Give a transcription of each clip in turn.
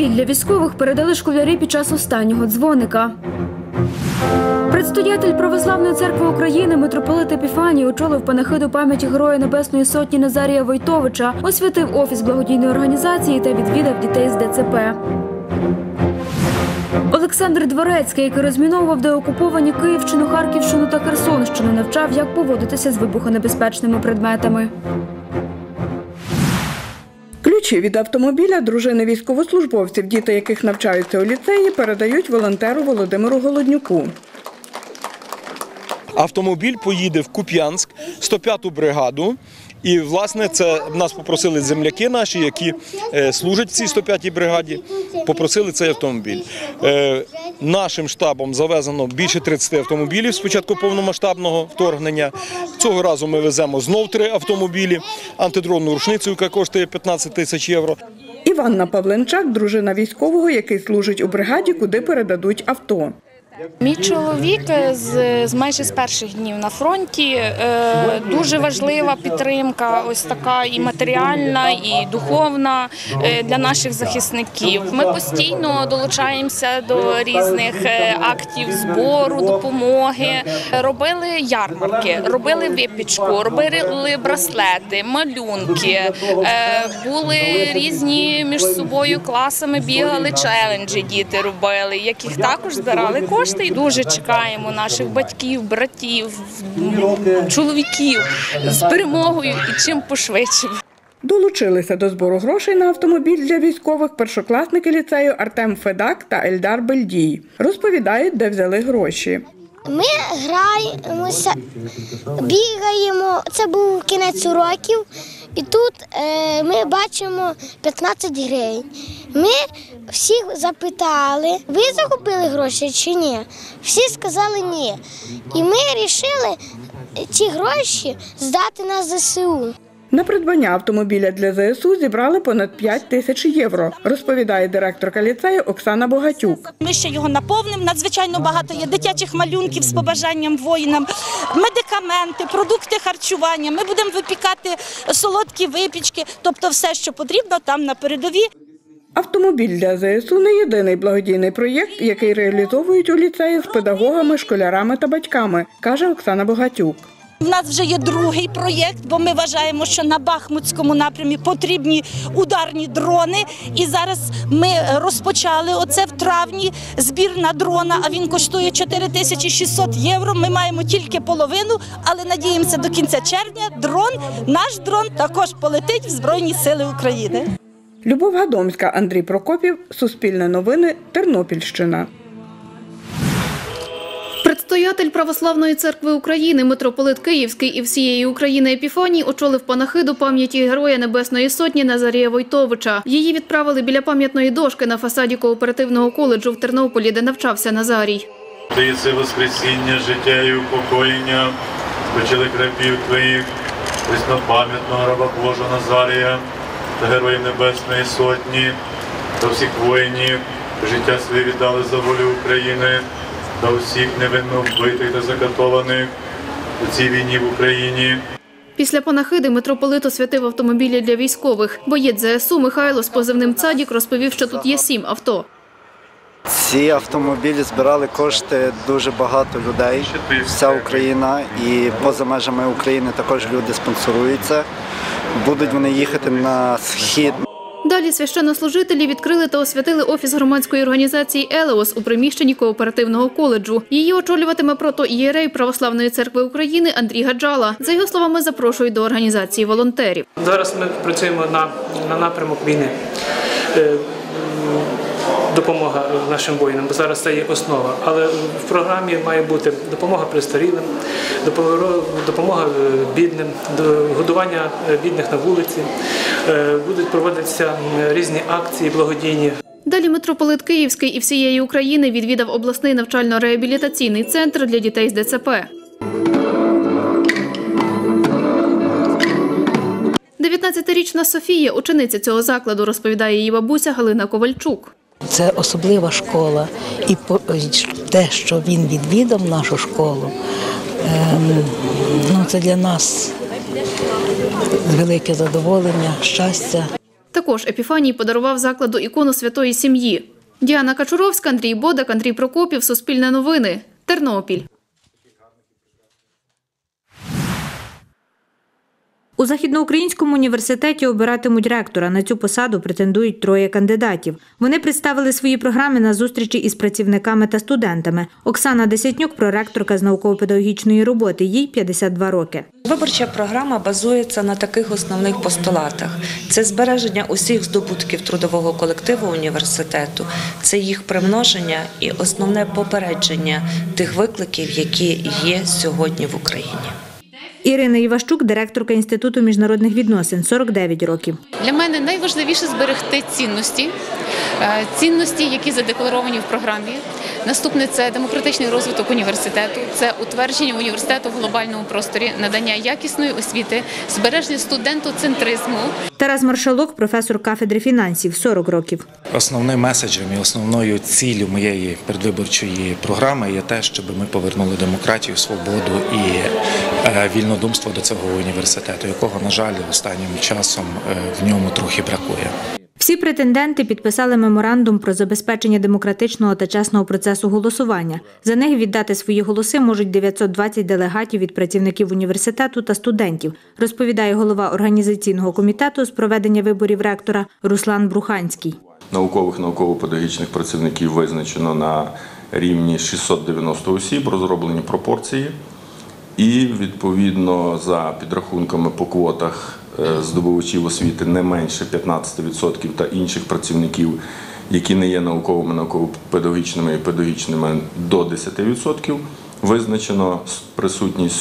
Автомобіль для військових передали школярі під час останнього дзвоника. Предстоятель Православної церкви України митрополит Епіфаній очолив панахиду пам'яті Героя Небесної Сотні Назарія Войтовича, освятив офіс благодійної організації та відвідав дітей з ДЦП. Олександр Дворецький, який розміновував деокуповані Київщину, Харківщину та Херсонщину, навчав, як поводитися з вибухонебезпечними предметами. Ключі від автомобіля дружини військовослужбовців, діти яких навчаються у ліцеї, передають волонтеру Володимиру Голоднюку. Автомобіль поїде в Куп'янськ, 105-ту бригаду. І, власне, це нас попросили земляки наші, які служать в цій 105-й бригаді, попросили цей автомобіль. Нашим штабом завезено більше 30 автомобілів з початку повномасштабного вторгнення. Цього разу ми веземо знов 3 автомобілі, антидронну рушницю, яка коштує 15 тисяч євро. Іванна Павленчак – дружина військового, який служить у бригаді, куди передадуть авто. Мій чоловік майже з перших днів на фронті. Дуже важлива підтримка, ось така і матеріальна, і духовна для наших захисників. Ми постійно долучаємося до різних актів збору, допомоги. Робили ярмарки, робили випічку, робили браслети, малюнки. Були різні між собою класами, бігали челенджі, діти робили, яких також збирали кошти. І дуже чекаємо наших батьків, братів, чоловіків з перемогою і чим пошвидше. Долучилися до збору грошей на автомобіль для військових першокласники ліцею Артем Федак та Ельдар Бельдій. Розповідають, де взяли гроші. Ми граємося, бігаємо, це був кінець уроків, і тут ми бачимо 15 гривень. Ми всіх запитали, ви загубили гроші чи ні? Всі сказали ні. І ми вирішили ці гроші здати на ЗСУ. На придбання автомобіля для ЗСУ зібрали понад 5 тисяч євро, розповідає директорка ліцею Оксана Богатюк. Ми ще його наповнимо, надзвичайно багато є дитячих малюнків з побажанням воїнам, медикаменти, продукти харчування. Ми будемо випікати солодкі випічки, тобто все, що потрібно там на передовій. Автомобіль для ЗСУ – не єдиний благодійний проєкт, який реалізовують у ліцеї з педагогами, школярами та батьками, каже Оксана Богатюк. У нас вже є другий проєкт, бо ми вважаємо, що на Бахмутському напрямі потрібні ударні дрони. І зараз ми розпочали оце в травні збір на дрона, а він коштує 4600 євро. Ми маємо тільки половину, але надіємося, до кінця червня наш дрон також полетить в Збройні Сили України. Любов Гадомська, Андрій Прокопів, Суспільне новини, Тернопільщина. Предстоятель Православної церкви України, митрополит Київський і всієї України Епіфаній очолив панахиду пам'яті Героя Небесної Сотні Назарія Войтовича. Її відправили біля пам'ятної дошки на фасаді кооперативного коледжу в Тернополі, де навчався Назарій. Ти єси воскресіння, життя і упокоєння, спочили крапів твоїх, преснопам'ятного раба Божого Назарія та Героїв Небесної Сотні та всіх воїнів, життя своє віддали за волю України, та усіх невинно вбитих та закатованих у цій війні в Україні. Після панахиди митрополит освятив автомобілі для військових. Боєць ЗСУ Михайло з позивним «Цадік» розповів, що тут є 7 авто. Ці автомобілі збирали кошти дуже багато людей, вся Україна, і поза межами України також люди спонсоруються. Будуть вони їхати на схід. Далі священнослужителі відкрили та освятили офіс громадської організації «Елеос» у приміщенні кооперативного коледжу. Її очолюватиме протоієрей Православної церкви України Андрій Гаджала. За його словами, запрошують до організації волонтерів. Зараз ми працюємо на напрямок війни. Допомога нашим воїнам, бо зараз це є основа. Але в програмі має бути допомога престарілим, допомога бідним, годування бідних на вулиці. Будуть проводитися різні акції благодійні. Далі митрополит Київський і всієї України відвідав обласний навчально-реабілітаційний центр для дітей з ДЦП. 19-річна Софія – учениця цього закладу, розповідає її бабуся Галина Ковальчук. Це особлива школа. І те, що він відвідав нашу школу, це для нас велике задоволення, щастя. Також Епіфаній подарував закладу ікону Святої Сім'ї. Діана Качуровська, Андрій Бодак, Андрій Прокопів, Суспільне новини, Тернопіль. У Західноукраїнському університеті обиратимуть ректора. На цю посаду претендують 3 кандидатів. Вони представили свої програми на зустрічі із працівниками та студентами. Оксана Десятнюк – проректорка з науково-педагогічної роботи. Їй 52 роки. Виборча програма базується на таких основних постулатах. Це збереження усіх здобутків трудового колективу університету, це їх примноження і основне попередження тих викликів, які є сьогодні в Україні. Ірина Іващук – директорка Інституту міжнародних відносин, 49 років. Для мене найважливіше зберегти цінності, які задекларовані в програмі. Наступне – це демократичний розвиток університету, це утвердження університету в глобальному просторі, надання якісної освіти, збереження студентоцентризму. Тарас Маршалок – професор кафедри фінансів, 40 років. Основним меседжем і основною ціллю моєї передвиборчої програми є те, щоб ми повернули демократію, свободу і вільнодумство до цього університету, якого, на жаль, останнім часом в ньому трохи бракує. Всі претенденти підписали меморандум про забезпечення демократичного та чесного процесу голосування. За них віддати свої голоси можуть 920 делегатів від працівників університету та студентів, розповідає голова організаційного комітету з проведення виборів ректора Руслан Бруханський. Науково-педагогічних працівників визначено на рівні 690 осіб, розроблені пропорції. І, відповідно, за підрахунками по квотах здобувачів освіти не менше 15% та інших працівників, які не є науковими, науково-педагогічними і педагогічними, до 10%, визначено присутність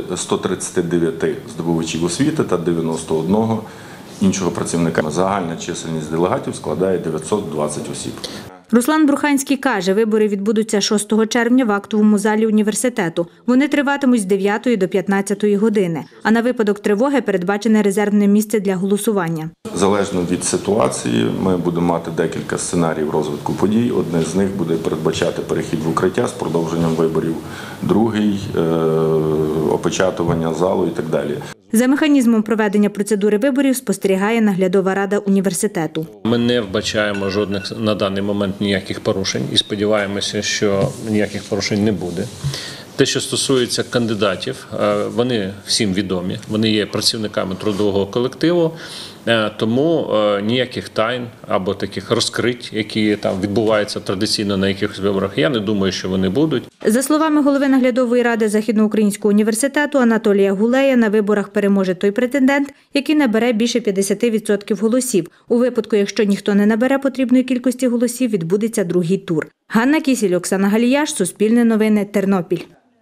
139 здобувачів освіти та 91 іншого працівника. Загальна чисельність делегатів складає 920 осіб. Руслан Бруханський каже, вибори відбудуться 6 червня в актовому залі університету. Вони триватимуть з 9 до 15 години. А на випадок тривоги передбачене резервне місце для голосування. Залежно від ситуації, ми будемо мати декілька сценаріїв розвитку подій. Одне з них буде передбачати перехід в укриття з продовженням виборів, другий – опечатування залу і так далі. За механізмом проведення процедури виборів спостерігає наглядова рада університету. Ми не вбачаємо жодних на даний момент ніяких порушень і сподіваємося, що ніяких порушень не буде. Те, що стосується кандидатів, вони всім відомі, вони є працівниками трудового колективу, тому ніяких тайн або таких розкрить, які там відбуваються традиційно на якихось виборах, я не думаю, що вони будуть. За словами голови наглядової ради Західноукраїнського університету Анатолія Гулея, на виборах переможе той претендент, який набере більше 50% голосів. У випадку, якщо ніхто не набере потрібної кількості голосів, відбудеться другий тур. Ганна Кісіль, Оксана Галіяш, Суспільне новини, Тернопіль.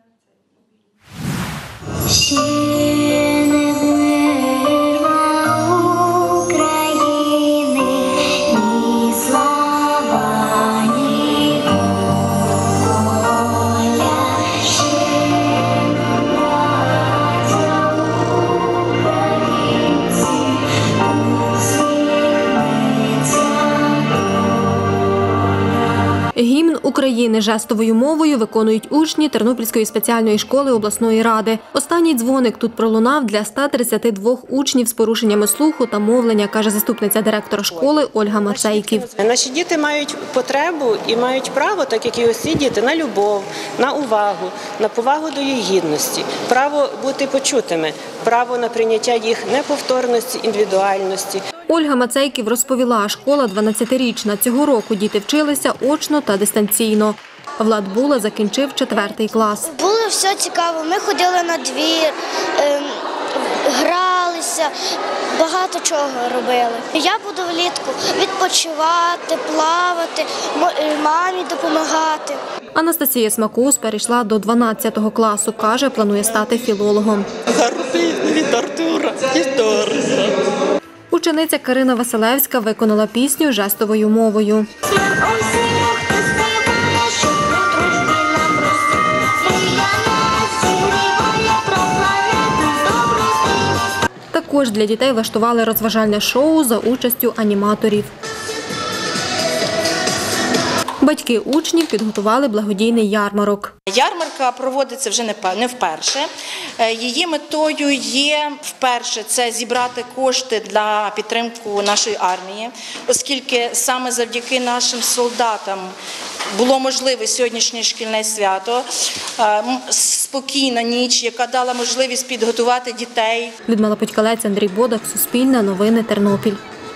Гімн України жестовою мовою виконують учні Тернопільської спеціальної школи обласної ради. Останній дзвоник тут пролунав для 132 учнів з порушеннями слуху та мовлення, каже заступниця директора школи Ольга Мацейків. Наші діти мають потребу і мають право, так як і усі діти, на любов, на увагу, на повагу до їх гідності, право бути почутими, право на прийняття їх неповторності, індивідуальності. Ольга Мацейків розповіла, школа 12-річна. Цього року діти вчилися очно та дистанційно. Влад Була закінчив 4 клас. Було все цікаво. Ми ходили на двір, гралися, багато чого робили. Я буду влітку відпочивати, плавати, мамі допомагати. Анастасія Смакус перейшла до 12 класу. Каже, планує стати філологом. Гарний від Артура, історія. Учениця Карина Василевська виконала пісню жестовою мовою. Також для дітей влаштували розважальне шоу за участю аніматорів. Батьки учнів підготували благодійний ярмарок. Ярмарка проводиться вже не вперше. Її метою є вперше це зібрати кошти для підтримки нашої армії, оскільки саме завдяки нашим солдатам було можливе сьогоднішнє шкільне свято, спокійна ніч, яка дала можливість підготувати дітей. Людмила Петькалець, Андрій Бодак, Суспільне, Новини, Тернопіль.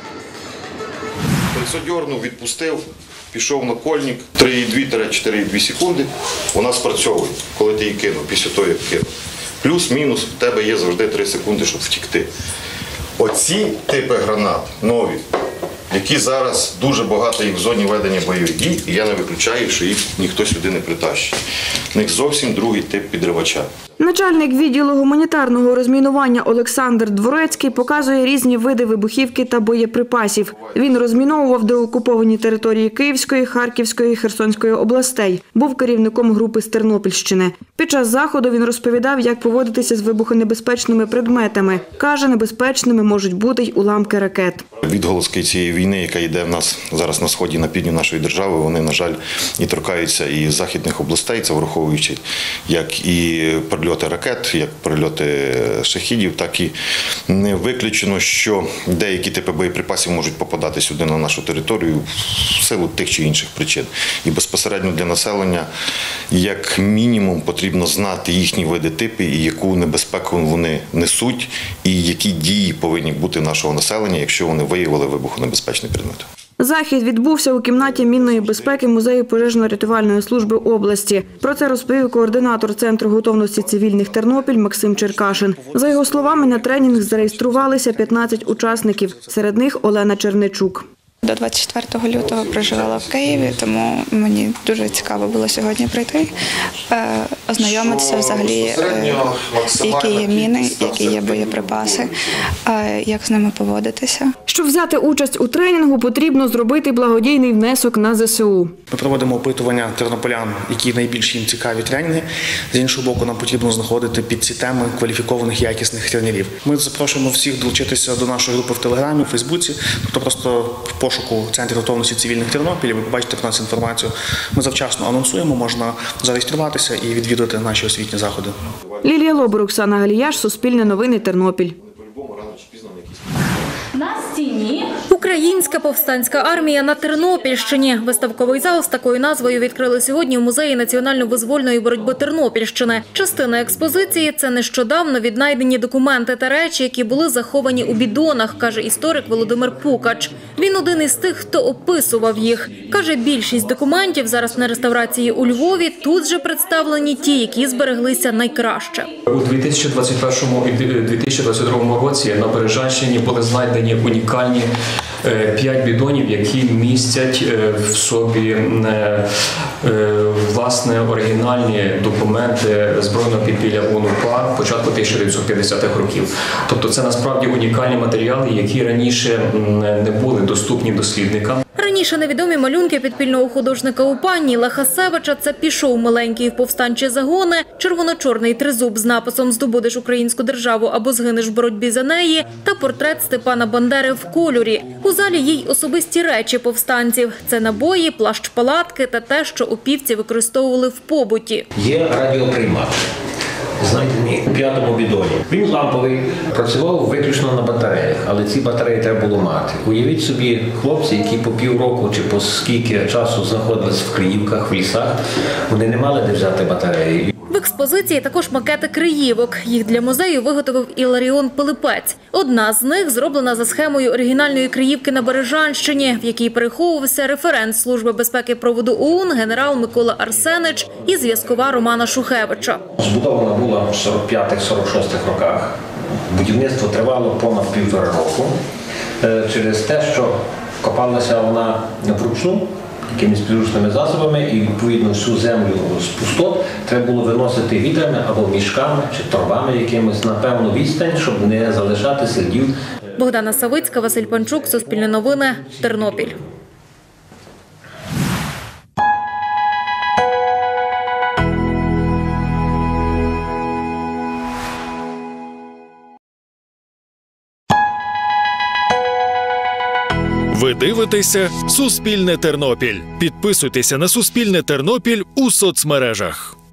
Задьорнув, відпустив, пішов на кольник, 3,2-4,2 секунди, вона спрацьовує, коли ти її кинув, після того, як кинув. Плюс-мінус, в тебе є завжди 3 секунди, щоб втікти. Оці типи гранат нові, які зараз дуже багато їх в зоні ведення бойових дій, і я не виключаю, що їх ніхто сюди не притащить. В них зовсім другий тип підривача. Начальник відділу гуманітарного розмінування Олександр Дворецький показує різні види вибухівки та боєприпасів. Він розміновував деокуповані території Київської, Харківської і Херсонської областей. Був керівником групи з Тернопільщини. Під час заходу він розповідав, як поводитися з вибухонебезпечними предметами. Каже, небезпечними можуть бути й уламки ракет. Відголоски цієї війни, яка йде в нас зараз на сході, на півдні нашої держави, вони, на жаль, і торкаються і західних областей, це враховуючи як і прильоти ракет, як прильоти шахідів, так і не виключено, що деякі типи боєприпасів можуть попадати сюди на нашу територію в силу тих чи інших причин. І безпосередньо для населення, як мінімум, потрібно знати їхні види типи і яку небезпеку вони несуть, і які дії повинні бути нашого населення, якщо вони виявили вибухонебезпечний предмет. Захід відбувся у кімнаті мінної безпеки Музею пожежно-рятувальної служби області. Про це розповів координатор Центру готовності цивільних Тернопіль Максим Черкашин. За його словами, на тренінг зареєструвалися 15 учасників, серед них Олена Черничук. До 24 лютого проживала в Києві, тому мені дуже цікаво було сьогодні прийти, ознайомитися взагалі, які є міни, які є боєприпаси, як з ними поводитися. Щоб взяти участь у тренінгу, потрібно зробити благодійний внесок на ЗСУ. Ми проводимо опитування тернополян, які найбільш їм цікаві тренінги. З іншого боку, нам потрібно знаходити під ці теми кваліфікованих, якісних тренерів. Ми запрошуємо всіх долучитися до нашої групи в Телеграмі, в Фейсбуці, тобто просто в пошуку Центру готовності цивільних Тернопіль, ви побачите про нас інформацію. Ми завчасно анонсуємо, можна зареєструватися і відвідати наші освітні заходи. Лілія Лобур, Оксана Галіяш, Суспільне новини, Тернопіль. На стіні Українська повстанська армія на Тернопільщині. Виставковий зал з такою назвою відкрили сьогодні у Музеї національно-визвольної боротьби Тернопільщини. Частина експозиції – це нещодавно віднайдені документи та речі, які були заховані у бідонах, каже історик Володимир Пукач. Він один із тих, хто описував їх. Каже, більшість документів зараз на реставрації у Львові, тут же представлені ті, які збереглися найкраще. У 2021 і 2022 році на Бережанщині були знайдені унікальні 5 бідонів, які містять в собі власне оригінальні документи збройного підпілля ОУН-УПА початку 1950-х років. Тобто це насправді унікальні матеріали, які раніше не були доступні дослідникам. Раніше невідомі малюнки підпільного художника УПА Ніла Хасевича – це «Пішов миленький в повстанчі загони», червоно-чорний тризуб з написом «Здобудеш українську державу або згинеш в боротьбі за неї» та портрет Степана Бандери в кольорі. У залі є й особисті речі повстанців – це набої, плащ-палатки та те, що упівці використовували в побуті. Є радіоприймач, знайдений у 5-му бідоні. Він ламповий, працював виключно на батареях, але ці батареї треба було мати. Уявіть собі хлопці, які по півроку чи по скільки часу знаходились в Криївках, в лісах, вони не мали де взяти батареї. В експозиції також макети криївок. Їх для музею виготовив Іларіон Пилипець. Одна з них зроблена за схемою оригінальної Криївки на Бережанщині, в якій переховувався референт Служби безпеки проводу ОУН генерал Микола Арсенич і зв'язкова Романа Шухевича. Збудована була в 45-46 роках. Будівництво тривало понад 1,5 року. Через те, що копалася вона вручну, якимись підручними засобами, і відповідно всю землю з пустот треба було виносити відрами або мішками чи торбами якимось на певну відстань, щоб не залишати слідів. Богдана Савицька, Василь Панчук, Суспільне новини, Тернопіль. Ви Ви дивитеся «Суспільне Тернопіль». Підписуйтеся на «Суспільне Тернопіль» у соцмережах.